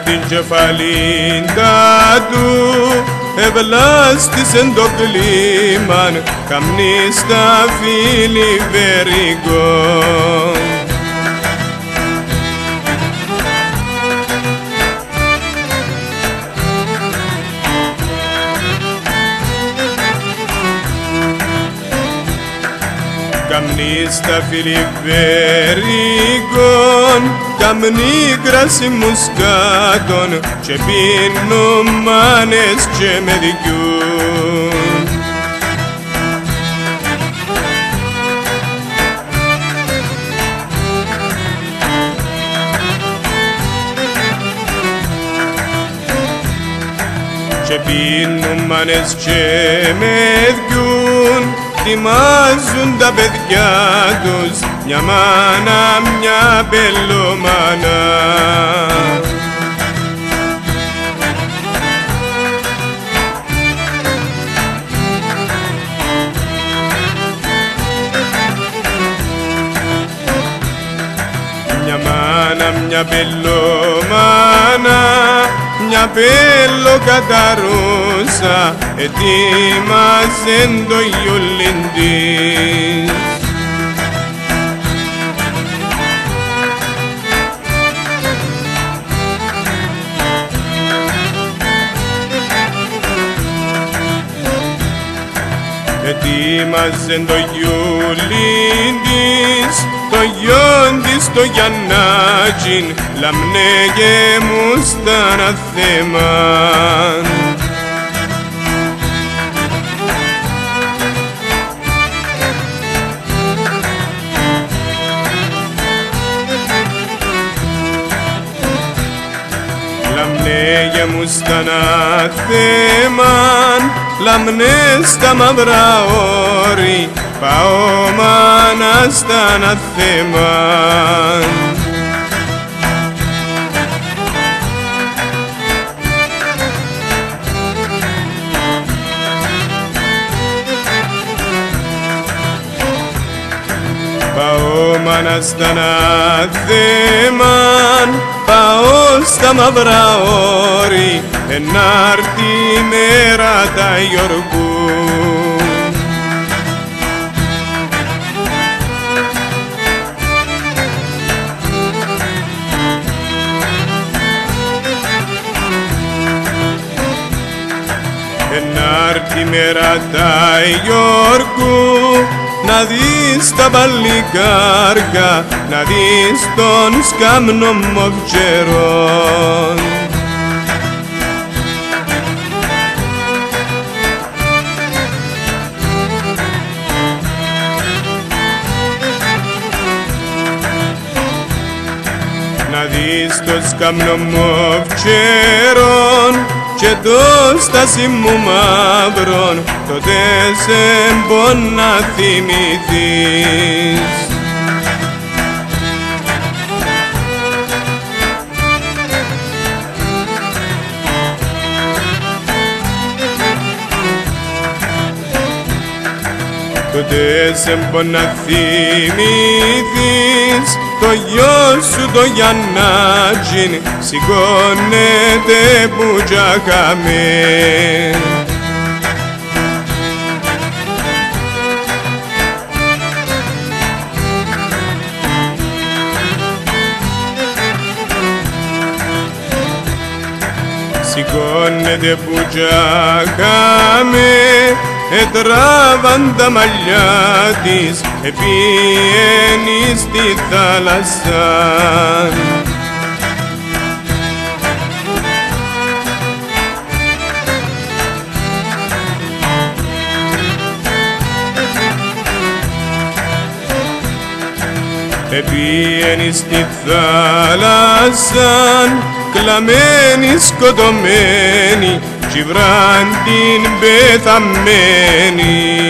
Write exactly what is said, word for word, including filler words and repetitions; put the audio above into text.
στην κεφαλίντα του ευλάστησεν το κλίμαν καμνή στα φίλη βερικό. Καμνή στα φίλη βερικών, καμνή κράσι μουσκάτων και πίνουν μάνες και μερικιούν. Και πίνουν μάνες και μερικιούν, τιμάζουν τα παιδιά τους, μια μάνα, μια πελωμάνα. Μια μάνα, μια πελωμάνα, μια πέλο καταρούσα ετοίμαζεν το γιουλίν της. Ετοίμαζεν το γιουλίν της, το γιον της το Γιαννάκιν, λαμνέγε μου σταν αθέμαν. Λαμνέγε μου σταν αθέμαν, λαμνέ στα μαύρα όρη, πάω μάνα σταν αθέμαν. Πάω μάνα σταν αθέμαν, πάω στα μαύρα όρη, ενάρτη μέρα τα γιορκού. Ενάρτη μέρα τα γιορκού, να δεις τα παλικάρια, να δεις τον σκάμνο μοβτσερόν. Να δεις τον σκάμνο μοβτσερόν και το στάσι μου μαύρον, τότε σε μπον να θυμηθείς. Τότε σε μπον να θυμηθείς, το γιο σου το Γιαννάκιν σηκώνεται που τζακάμε. Σηκώνεται που τζακάμε, ετράβαν τα μαλλιά της, επίενει στη θάλασσα. Επίενει στη θάλασσα, κλαμμένη, σκοτωμένη, κι βραν την πεθαμένη.